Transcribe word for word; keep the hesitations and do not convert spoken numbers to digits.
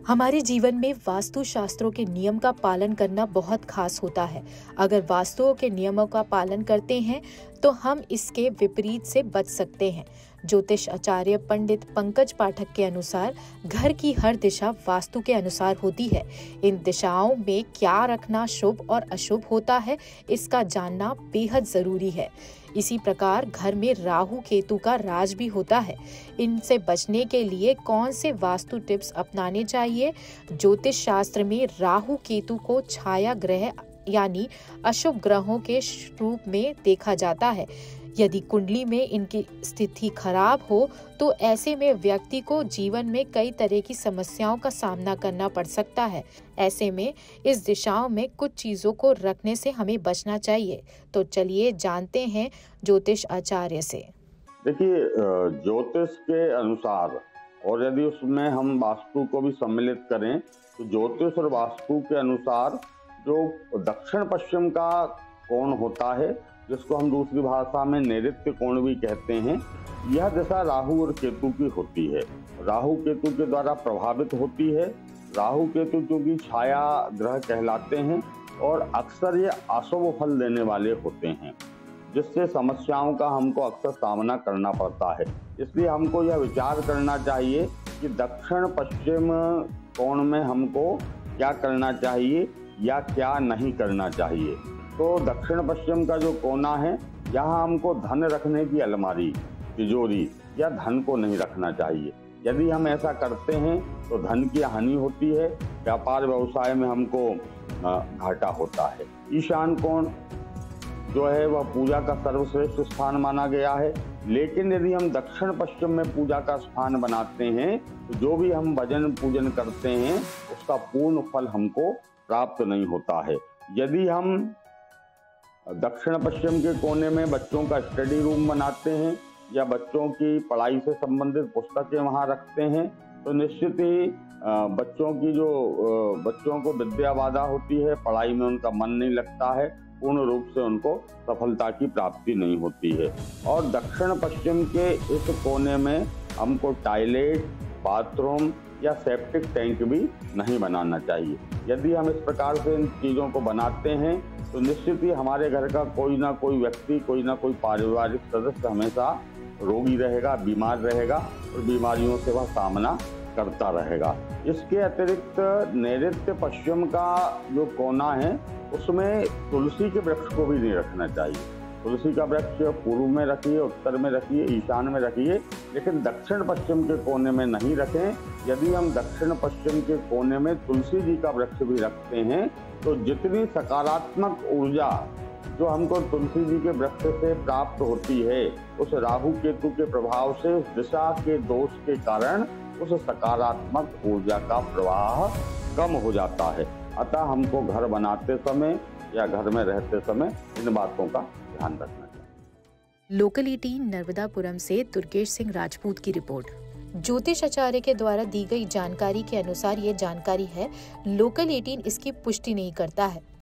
हमारे जीवन में वास्तु शास्त्रों के नियम का पालन करना बहुत खास होता है। अगर वास्तुओं के नियमों का पालन करते हैं तो हम इसके विपरीत से बच सकते हैं। ज्योतिष आचार्य पंडित पंकज पाठक के अनुसार घर की हर दिशा वास्तु के अनुसार होती है। इन दिशाओं में क्या रखना शुभ और अशुभ होता है, इसका जानना बेहद जरूरी है। इसी प्रकार घर में राहु केतु का राज भी होता है। इनसे बचने के लिए कौन से वास्तु टिप्स अपनाने चाहिए? ज्योतिष शास्त्र में राहु केतु को छाया ग्रह यानी अशुभ ग्रहों के रूप में देखा जाता है। यदि कुंडली में इनकी स्थिति खराब हो तो ऐसे में व्यक्ति को जीवन में कई तरह की समस्याओं का सामना करना पड़ सकता है। ऐसे में इस दिशाओं में कुछ चीजों को रखने से हमें बचना चाहिए। तो चलिए जानते हैं ज्योतिष आचार्य से। देखिए, ज्योतिष के अनुसार और यदि उसमें हम वास्तु को भी सम्मिलित करें तो ज्योतिष और वास्तु के अनुसार जो दक्षिण पश्चिम का कोण होता है, जिसको हम दूसरी भाषा में नैऋत्य कोण भी कहते हैं, यह दिशा राहु और केतु की होती है। राहु केतु के द्वारा प्रभावित होती है। राहु केतु क्योंकि छाया ग्रह कहलाते हैं और अक्सर ये अशुभ फल देने वाले होते हैं, जिससे समस्याओं का हमको अक्सर सामना करना पड़ता है। इसलिए हमको यह विचार करना चाहिए कि दक्षिण पश्चिम कोण में हमको क्या करना चाहिए या क्या नहीं करना चाहिए। तो दक्षिण पश्चिम का जो कोना है, यहाँ हमको धन रखने की अलमारी, तिजोरी या धन को नहीं रखना चाहिए। यदि हम ऐसा करते हैं तो धन की हानि होती है, व्यापार व्यवसाय में हमको घाटा होता है। ईशान कोण जो है वह पूजा का सर्वश्रेष्ठ स्थान माना गया है, लेकिन यदि हम दक्षिण पश्चिम में पूजा का स्थान बनाते हैं तो जो भी हम भजन पूजन करते हैं उसका पूर्ण फल हमको प्राप्त नहीं होता है। यदि हम दक्षिण पश्चिम के कोने में बच्चों का स्टडी रूम बनाते हैं या बच्चों की पढ़ाई से संबंधित पुस्तकें वहां रखते हैं तो निश्चित ही बच्चों की जो बच्चों को विद्या बाधा होती है, पढ़ाई में उनका मन नहीं लगता है, पूर्ण रूप से उनको सफलता की प्राप्ति नहीं होती है। और दक्षिण पश्चिम के इस कोने में हमको टॉयलेट, बाथरूम या सेप्टिक टैंक भी नहीं बनाना चाहिए। यदि हम इस प्रकार से इन चीज़ों को बनाते हैं तो निश्चित ही हमारे घर का कोई ना कोई व्यक्ति, कोई ना कोई पारिवारिक सदस्य हमेशा रोगी रहेगा, बीमार रहेगा और बीमारियों से वह सामना करता रहेगा। इसके अतिरिक्त नैऋत्य पश्चिम का जो कोना है उसमें तुलसी के वृक्ष को भी नहीं रखना चाहिए। तुलसी का वृक्ष पूर्व में रखिए, उत्तर में रखिए, ईशान में रखिए, लेकिन दक्षिण पश्चिम के कोने में नहीं रखें। यदि हम दक्षिण पश्चिम के कोने में तुलसी जी का वृक्ष भी रखते हैं तो जितनी सकारात्मक ऊर्जा जो हमको तुलसी जी के वृक्ष से प्राप्त होती है, उस राहु केतु के प्रभाव से, उस दिशा के दोष के कारण उस सकारात्मक ऊर्जा का प्रवाह कम हो जाता है। अतः हमको घर बनाते समय या घर में रहते समय इन बातों का ध्यान रखना चाहिए। लोकल एटीन नर्मदापुरम से दुर्गेश सिंह राजपूत की रिपोर्ट। ज्योतिष आचार्य के द्वारा दी गई जानकारी के अनुसार ये जानकारी है। लोकल एटीन इसकी पुष्टि नहीं करता है।